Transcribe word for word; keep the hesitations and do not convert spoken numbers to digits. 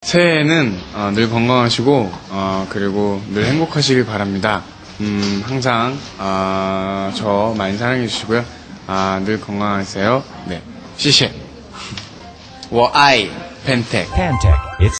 새해에는 어, 늘 건강하시고 어, 그리고 늘 행복하시길 바랍니다. 음, 항상 어, 저 많이 사랑해 주시고요. 아, 늘 건강하세요. 네, 시시. 我爱 펜텍. 펜텍.